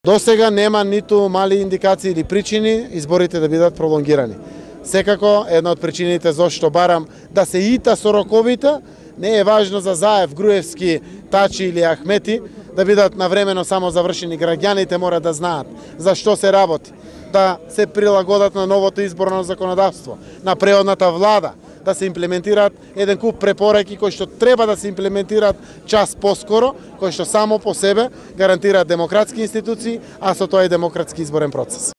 До сега нема ниту мали индикации или причини изборите да бидат пролонгирани. Секако, една од причините зашто барам да се ита со роковите, не е важно за Заев, Груевски, Тачи или Ахмети да бидат навремено само завршени. Граѓаните мора да знаат за што се работи, да се прилагодат на новото изборно законодавство, на преодната влада, да се имплементираат еден куп препораки кои што треба да се имплементираат час поскоро, кои што само по себе гарантираат демократски институции, а со тоа и демократски изборен процес.